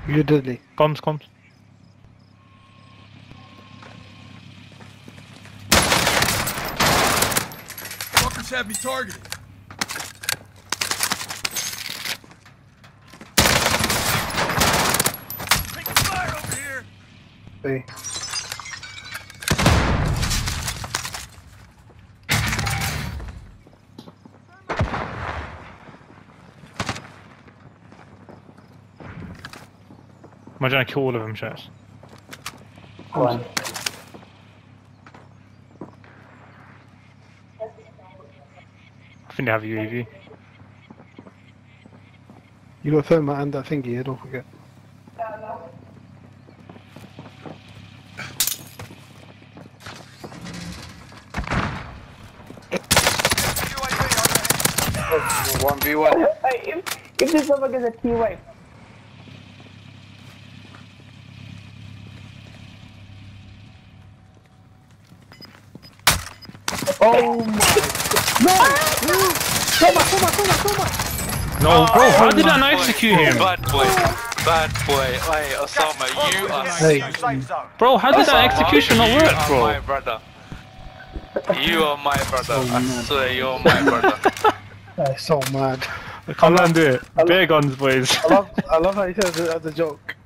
You're deadly. Comms. Fuckers have me targeted. Taking fire over here. Hey. Am I trying to kill all of them, Chess? One. I think they have UAV. You got thermite and that thingy, yeah, don't forget. UAV 1v1. If this over gets a T-wave. Oh my god. No! Come on. No, bro, how did I not execute him? Bad boy. Hey, Osama, you are. Hey. Bro, how did that execution not work, You bro? are my brother. You are my brother. I swear, you are my brother. That's so mad. I can't let him do it. Bear guns, boys. I love how he says it as a joke.